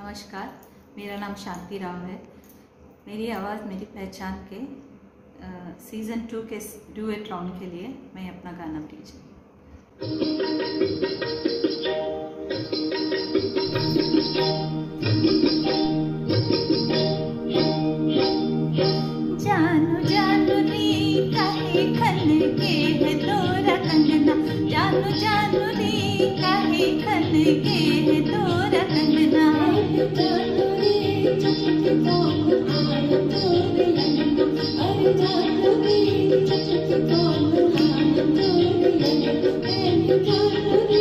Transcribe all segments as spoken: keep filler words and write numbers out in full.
नमस्कार, मेरा नाम शांति राव है। मेरी आवाज़ मेरी पहचान के सीज़न टू के डुएट राउंड के लिए मैं अपना गाना प्लीज। जानू जानू नी काहे खन के है तोरा कंगना, जानू जानू नी काहे खन के है तोरा कंगना, जानू नी चुप कौन आया तोरे लगना, अरे जानू नी चुप कौन आया तोरे लगना, ए जानू नी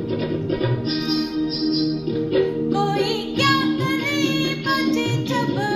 कोई क्या करे बजे जब